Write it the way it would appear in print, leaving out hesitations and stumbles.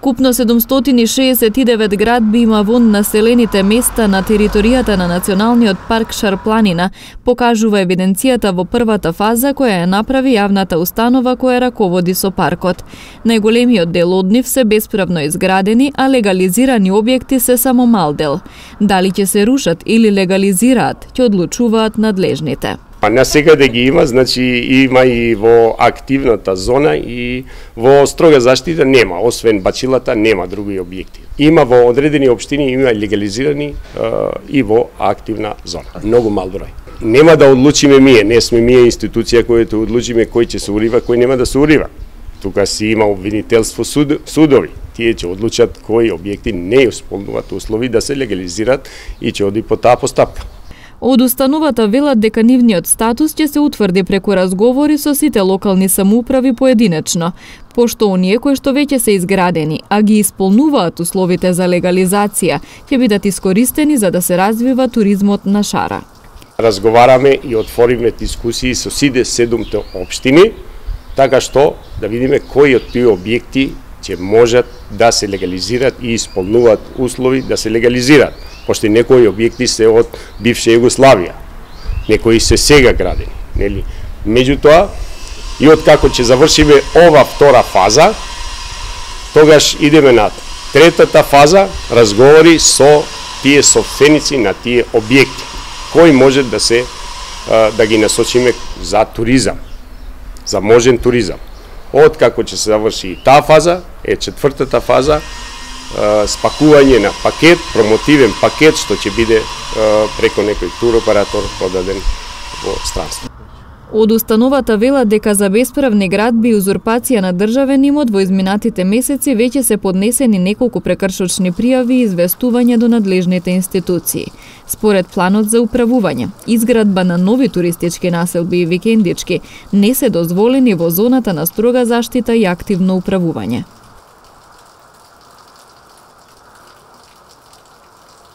Вкупно 769 градби има во населените места на територијата на Националниот парк Шар-планина, покажува евиденцијата во првата фаза која ја направи јавната установа која раководи со паркот. Најголемиот дел од нив се бесправно изградени, а легализирани објекти се само мал дел. Дали ќе се рушат или легализираат, ќе одлучуваат надлежните. На секаде ги има, значи има и во активната зона и во строга заштита нема, освен бачилата нема други објекти. Има во одредени општини, има легализирани и во активна зона. Многу мал број. Нема да одлучиме не сме институција која ќе одлучиме кој ќе се урива, кој нема да се урива. Тука си има обвинителство судови. Тие ќе одлучат кои објекти не исполнуваат услови да се легализират и ќе оди по таа постапка. Од установата велат дека нивниот статус ќе се утврди преку разговори со сите локални самоуправи поединечно, пошто оние кои што веќе се изградени, а ги исполнуваат условите за легализација, ќе бидат искористени за да се развива туризмот на Шара. Разговараме и отвориме дискусии со сите 7 општини, така што да видиме кои од тие објекти ќе можат да се легализираат и исполнуваат услови да се легализираат. Пошто некои објекти се од бивша Југославија, некои се сега градени, нели? Меѓутоа, и од како ќе завршиме ова втора фаза, тогаш идеме на третата фаза, разговори со тие собственици на тие објекти, кои може да ги насочиме за туризам, за можен туризам. Од како ќе се заврши и таа фаза, четвртата фаза, спакување на пакет, промотивен пакет, што ќе биде преко некој туроператор продаден во странство. Од установата велат дека за бесправни градби и узурпација на државен имот во изминатите месеци веќе се поднесени неколку прекршочни пријави и известувања до надлежните институции. Според планот за управување, изградба на нови туристички населби и викендички не се дозволени во зоната на строга заштита и активно управување.